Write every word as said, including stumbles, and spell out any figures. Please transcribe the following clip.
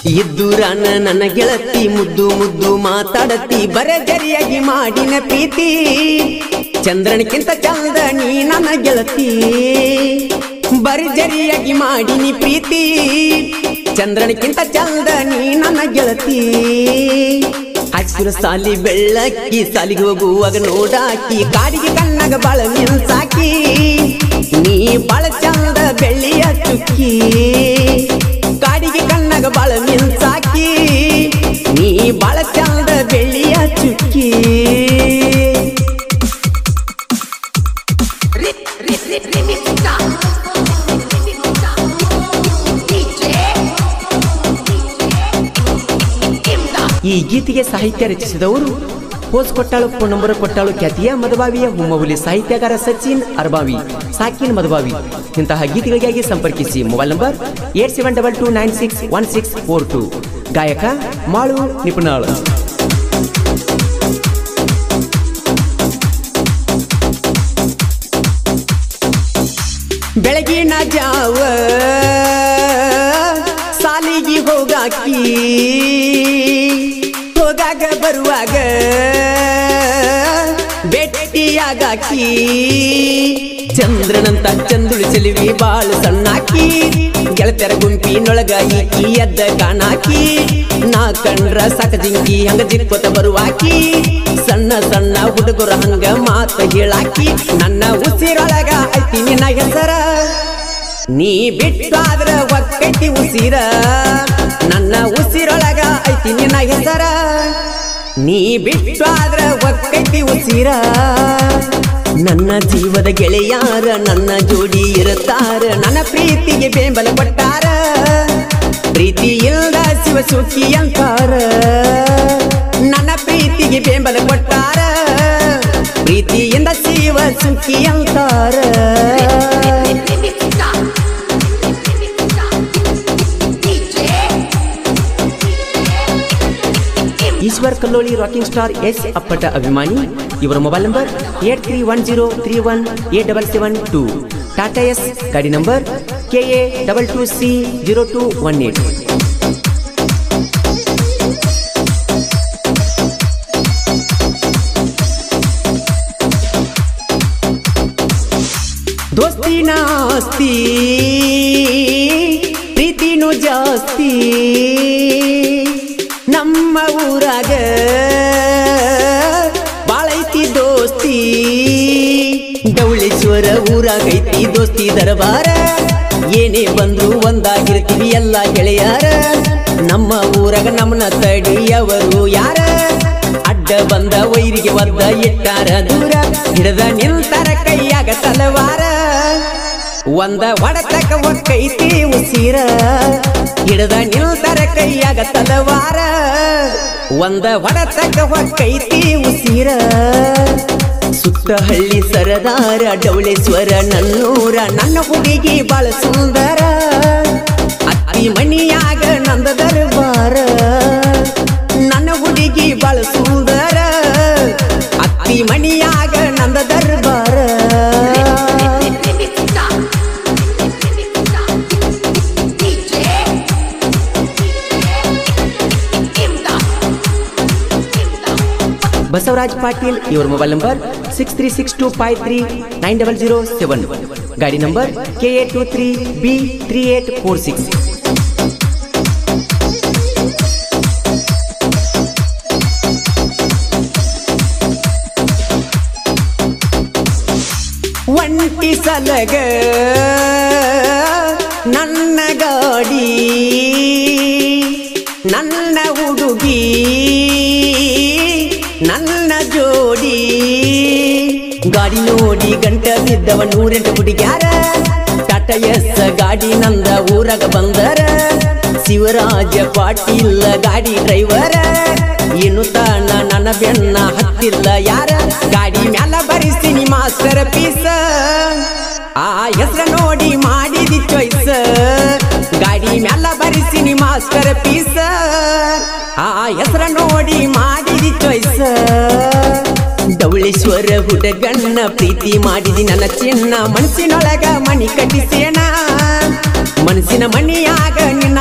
ಇದ್ದೂರನ ನನ್ನ ಗೆಳತಿ ಮುದ್ದು ಮುದ್ದು ಮಾತಾಡತಿ ಬರಜರಿಯಾಗಿ ಮಾಡಿನ ಪ್ರೀತಿ ಚಂದ್ರನಕ್ಕಿಂತ ಚಂದ ನೀ ನನ್ನ ಗೆಳತಿ ಬರಜರಿಯಾಗಿ ಮಾಡಿನಿ ಪ್ರೀತಿ ಚಂದ್ರನಕ್ಕಿಂತ ಚಂದ ನೀ ನನ್ನ ಗೆಳತಿ ಹಸಿರು ಸಾಲಿ ಬೆಳ್ಳಕ್ಕಿ ಸಾಲಿಗೆ ಹೋಗುವಾಗ ನೋಡಾಕಿ ಕಾಡಿಗೆ ಕಣ್ಣಾಗ ಬಾಳ ಮಿನ್ಸಾಕಿ ನೀ ಬಾಳ ಚಂದ ಬೆಳ್ಳಿಯ ಚುಕ್ಕಿ ಕಾಡಿಗೆ ಕಣ್ಣಾಗ ಬಾಳ ಮಿನ್ಸಾಕಿ ನೀ ಬಾಳ ಚಂದ ಬೆಳ್ಳಿಯ ಚುಕ್ಕಿ ಈ ಗೀತೆಗೆ ಸಾಹಿತ್ಯ ರಚಿಸಿದವರು ಪೋಸ್ ಕೊಟ್ಟಾಳು ಫೋನ್ ನಂಬರ್ ಕೊಟ್ಟಾಳು ಖ್ಯಾತಿಯ ಮಧುಬಾವಿಯ ಹುಮ್ಮಹುಲಿ ಸಾಹಿತ್ಯಗಾರ ಸಚಿನ್ ಅರ್ಬಾವಿ ಸಾಕಿನ್ ಮಧುಬಾವಿ ಇಂತಹ ಗೀತೆಗಳಿಗಾಗಿ ಸಂಪರ್ಕಿಸಿ mobile number eight seven double two nine six one six four two ಗಾಯಕ ಮಾಳು ನಿಪುಣಾಳು. ಬೆಳಗಿನ ಜಾವ ಸಾಲಿಗೆ ಹೋಗಾಕಿ ಹೋಗಾಗ ಬರುವಾಗ ಭೇಟಿಯಾಗಾಕಿ ಚಂದ್ರನಂತ ಚಂದುಳು ಚೆಲುವಿ ಬಾಳು ಸಣ್ಣಾಕಿ ಗೆಳತರ ಗುಂಪಿನೊಳಗ ಈಕಿ ಎದ್ದ ಕಾಣಾಕಿ ನಾ ಕಂಡ್ರ ಸಾಕ ಜಿಂಕಿ ಹಂಗ ಜಿಕ್ಕೋತ ಬರುವಾಕಿ ಸಣ್ಣ ಸಣ್ಣ ಹುಡುಗರ ಹಂಗ ಮಾತ ಹೇಳಾಕಿ ನನ್ನ ಉಸಿರೊಳಗ ಐತಿ ನಿನ್ನ ಹೆಸರ ನೀ ಬಿಟ್ಟಾದ್ರ ಒಕ್ಕೈತಿ ಉಸಿರ ನನ್ನ ಉಸಿರೊಳಗ ಐತಿ ನಿನ್ನ ಹೆಸರ ನೀ ಬಿಟ್ಟಾದ್ರ ಒಕ್ಕೈತಿ ಉಸಿರ ನನ್ನ ಜೀವದ ಗೆಳೆಯಾರ ನನ್ನ ಜೋಡಿ ಇರುತ್ತಾರ ನನ್ನ ಪ್ರೀತಿಗೆ ಬೆಂಬಲ ಕೊಟ್ಟಾರ ಪ್ರೀತಿ ಇಲ್ದ ಶಿವ ಸುಖಿ ಅಂತಾರ ನನ್ನ ಪ್ರೀತಿಗೆ ಬೆಂಬಲ ಕೊಟ್ಟಾರ ಪ್ರೀತಿಯಿಂದ ಶಿವ ಸುಖಿ ಅಂತಾರ. Eshwar Kalloli rocking star S ಅಪ್ಪಟ ಅಭಿಮಾನಿ ಇವರ mobile number eight three one zero three one eight double seven two Tata S ಗಾಡಿ number K A double two C zero two one eight. ದೋಸ್ತಿನ ಆಸ್ತಿ ಪ್ರೀತಿನೂ ಜಾಸ್ತಿ ನಮ್ಮ ಊರಾಗ ಬಾಳೈತಿ ದೋಸ್ತಿ ಡವಳೇಶ್ವರ ಊರಾಗೈತಿ ದೋಸ್ತಿ ದರಬಾರ ಏನೇ ಬಂದ್ರು ಒಂದಾಗಿರ್ತೀವಿ ಎಲ್ಲ ಗೆಳೆಯಾರ ನಮ್ಮ ಊರಾಗ ನಮ್ಮನ ತಡಿಯವರು ಯಾರ ಅಡ್ಡ ಬಂದ ವೈರಿಗೆ ಒದ್ದ ಇಟ್ಟಾರ ದೂರ ಹಿಡದ ನಿಲ್ತಾರ ಕೈಯಾಗ ತಲವಾರ ಒಂದ ಒಡತಕ ಒಕ್ಕೈತಿ ಉಸಿರ ಹಿಡದ ನಿಲ್ತಾರ ಕೈಯಾಗ ತಲವಾರ ಒಂದ ಒಡತಕ ಒಕ್ಕೈತಿ ಉಸಿರ ಸುತ್ತ ಹಳ್ಳಿ ಸರದಾರ ಡವಳೇಶ್ವರ ನನ್ನೂರ ನನ್ನ ಹುಡುಗಿ ಬಾಳ ಸುಂದರ ಅತ್ತಿ ಮನಿಯಾಗ ನಂದ ದರ್ಬಾರ ನನ್ನ ಹುಡುಗಿ ಬಾಳ ಸುಂದರ ಅತ್ತಿ ಮನಿಯಾಗ ನಂದ ದರ್ಬಾರ. ಬಸವರಾಜ್ ಪಾಟೀಲ್ ಇವರ mobile number six three six two five three nine double zero seven ಗಾಡಿ number K A two three B three eight four six. ಒಂಟಿ ಸಲಗ ನನ್ನ ಗಾಡಿ ನನ್ನ ಹುಡುಗಿ ನನ್ನ ಜೋಡಿ ಗಾಡಿ ನೋಡಿ ಗಂಟ ಬಿದ್ದವ ನೂರೆಂಟು ಹುಡುಗ್ಯಾರ ಟಾಟಾ ಎಸ್ ಗಾಡಿ ನಂದ ಊರಾಗ ಬಂದರ ಶಿವರಾಜ ಪಾಟೀಲ್ ಗಾಡಿ ಡ್ರೈವರ ಇನ್ನು ತಾನ ನನ್ನ ಬೆನ್ನ ಹತ್ತಿಲ್ಲ ಯಾರ ಗಾಡಿ ಮ್ಯಾಲ ಬರಿಸ್ತೀನಿ ಮಾಸ್ಟರ್ ಪೀಸ ಆ ಹೆಸರ ನೋಡಿ ಮಾಡಿದಿ ಚಾಯ್ಸ್ ಗಾಡಿ ಮ್ಯಾಲ ಬರಿಸ್ತೀನಿ ಮಾಸ್ಟರ್ ಪೀಸ ಆ ಹೆಸರ ನೋಡಿ ಮಾಡಿದಿ ಚಾಯ್ಸ್ ಡವಳೇಶ್ವರ ಹುಡುಗಣ್ಣ ಪ್ರೀತಿ ಮಾಡಿದಿ ನನ್ನ ಚಿನ್ನ ಮನಸ್ಸಿನೊಳಗ ಮಣಿ ಕಟ್ಟಿಸೇನ ಮನಸ್ಸಿನ ಮಣಿಯಾಗ ನಿನ್ನ